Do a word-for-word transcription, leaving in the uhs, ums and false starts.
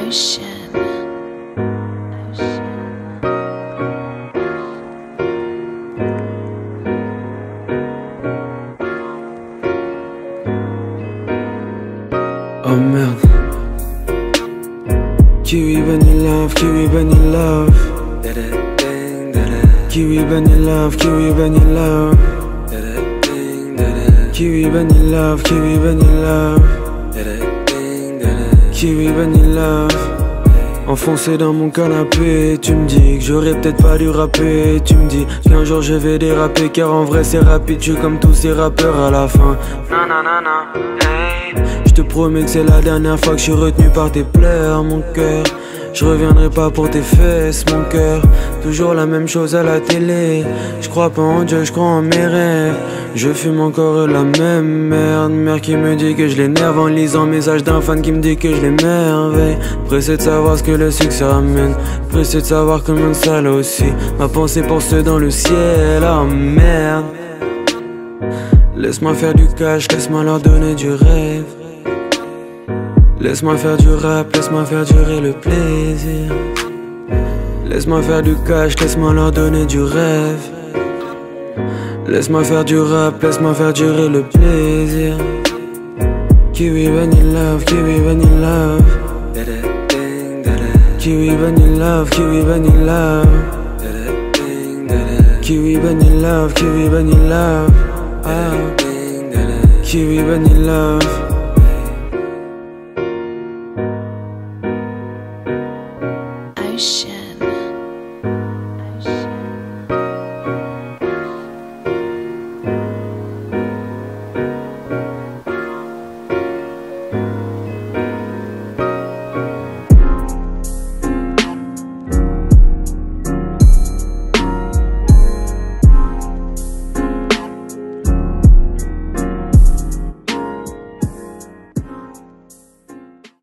Ocean. Oh merde. Kiwi bunny love, kiwi bunny love. Kiwi bunny love, kiwi bunny love. Kiwi bunny love, kiwi bunny love. Kiwi bunny love. Enfoncé dans mon canapé, tu me dis que j'aurais peut-être pas dû rapper. Tu me dis qu'un jour je vais déraper, car en vrai c'est rapide, je suis comme tous ces rappeurs à la fin. Nanana, hey. Je te promets que c'est la dernière fois que je suis retenu par tes pleurs, mon cœur. Je reviendrai pas pour tes fesses, mon cœur. Toujours la même chose à la télé. Je crois pas en Dieu, je crois en mes rêves. Je fume encore la même merde. Mère qui me dit que je l'énerve en lisant message d'un fan qui me dit que je l'émerveille. Pressé de savoir ce que le succès amène. Pressé de savoir comment ça là aussi. Ma pensée pour ceux dans le ciel, oh merde. Laisse-moi faire du cash, laisse-moi leur donner du rêve. Laisse-moi faire du rap, laisse-moi faire durer le plaisir. Laisse-moi faire du cash, laisse-moi leur donner du rêve. Laisse-moi faire du rap, laisse-moi faire durer le plaisir. Kiwi bunny love, kiwi bunny love. Kiwi bunny love, kiwi bunny love. Kiwi bunny love, kiwi bunny love. Ah. Kiwi bunny love. Ocean.